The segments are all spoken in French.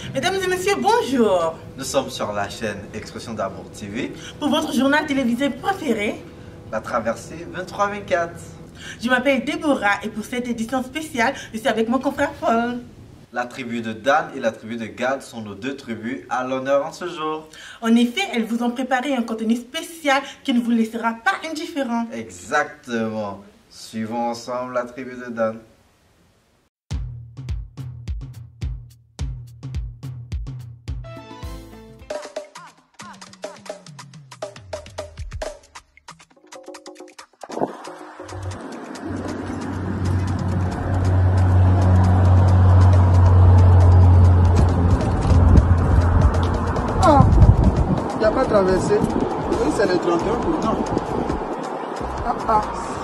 Mesdames et messieurs, bonjour. Nous sommes sur la chaîne Expression d'Amour TV. Pour votre journal télévisé préféré, La Traversée 23-24. Je m'appelle Déborah et pour cette édition spéciale, je suis avec mon confrère Paul. La tribu de Dan et la tribu de Gad sont nos deux tribus à l'honneur en ce jour. En effet, elles vous ont préparé un contenu spécial qui ne vous laissera pas indifférent. Exactement. Suivons ensemble la tribu de Dan. Il n'y a pas traversé. Oui, c'est le 31 pourtant. Ah.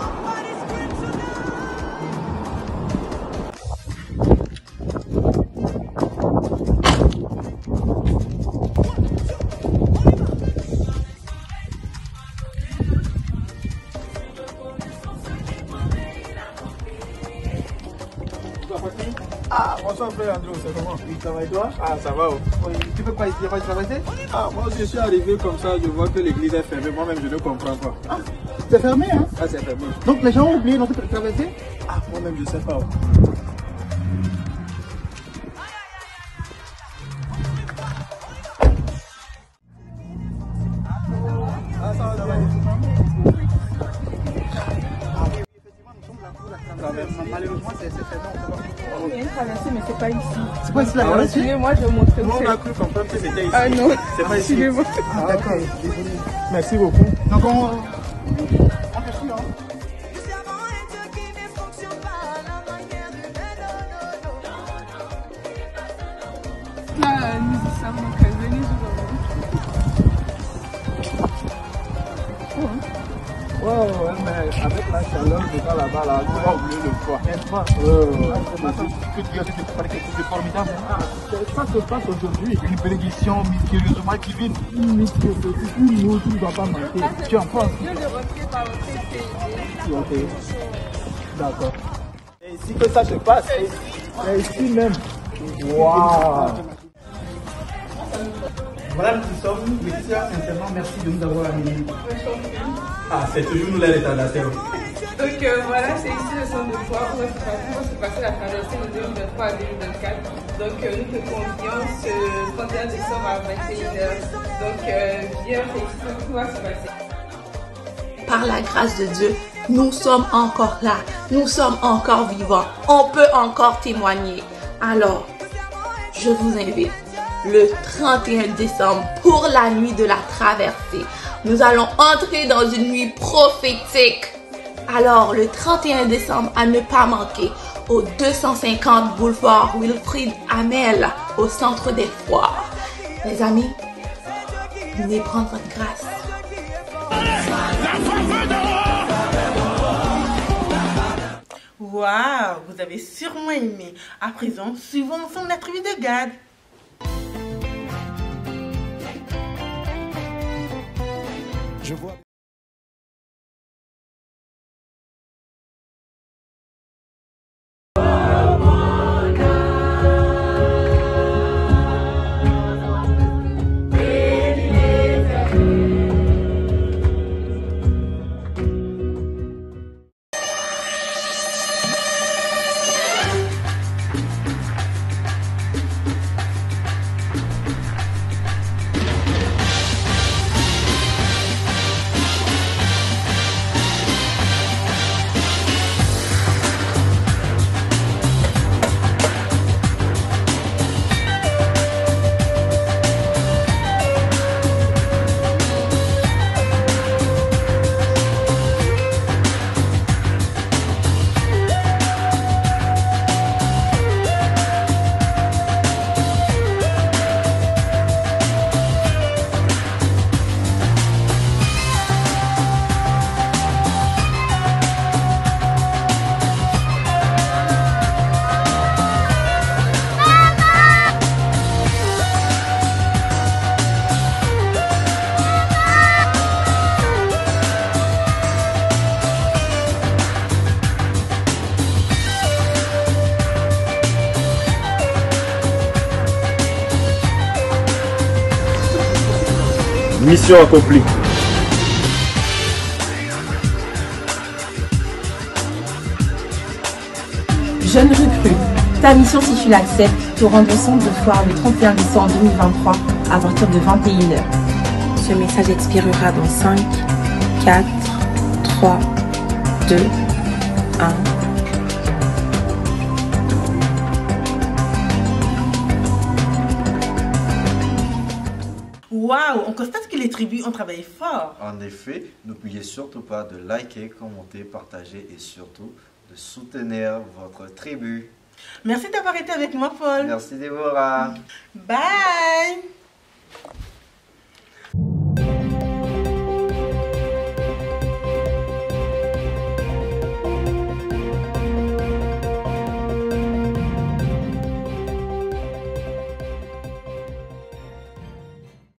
Ah, bonsoir frère Andrew, c'est comment? Oui, ça va et toi? Ah, ça va. Oui. Tu peux pas ici, tu vas traverser? Ah, moi je suis arrivé comme ça, je vois que l'église est fermée, moi-même je ne comprends pas. Ah, c'est fermé hein? Ah, c'est fermé. Donc les gens ont oublié non plus de traverser? Ah, moi-même je sais pas. Ah, ça va. Malheureusement, c'est fermé. Il y a une traversée, mais c'est pas ici. C'est pas ici la traversée? Moi, je vais montrer. Nous, on a cru comprendre que c'était ici. Ah non, C'est pas ici. suivez-moi. Ah, d'accord, désolé. Merci beaucoup. Donc, on fait suit, hein? Là, nous y sommes, donc venez jouer. Ouais, mais avec la chaleur de ça là-bas, là, tu vas oublier le froid. N'est-ce pas? Que tu as fait quelque chose de formidable. Ça se passe aujourd'hui. Une bénédiction mystérieusement divine. Une mystérieuse, une eau qui ne doit pas manquer. Tu en penses? Je le refais par votre CID. Ok. D'accord. C'est ici que ça se passe. C'est ici même. Waouh! Voilà, nous sommes. Laetitia, sincèrement, merci de nous avoir amenés. Ah, c'est toujours nous les retardataires. Donc voilà, c'est ici le centre de foire où va se passer la traversée de 2023 à 2024. Donc nous te convions ce 31 décembre à 21h. Donc viens, c'est ici que tout va se passer. Par la grâce de Dieu, nous sommes encore là, nous sommes encore vivants, on peut encore témoigner. Alors, je vous invite le 31 décembre pour la nuit de la traversée. Nous allons entrer dans une nuit prophétique. Alors, le 31 décembre, à ne pas manquer, au 250 boulevard Wilfrid Hamel, au centre des foires. Mes amis, venez prendre votre grâce. Waouh, vous avez sûrement aimé. À présent, suivons ensemble la tribu de Gad. Je vois. Mission accomplie. Jeune recrue, ta mission, si tu l'acceptes, te rendre au centre de foire le 31 décembre 2023 à partir de 21 h. Ce message expirera dans 5, 4, 3, 2, 1. Waouh, on constate que les tribus ont travaillé fort. En effet, n'oubliez surtout pas de liker, commenter, partager et surtout de soutenir votre tribu. Merci d'avoir été avec moi, Paul. Merci Déborah. Bye.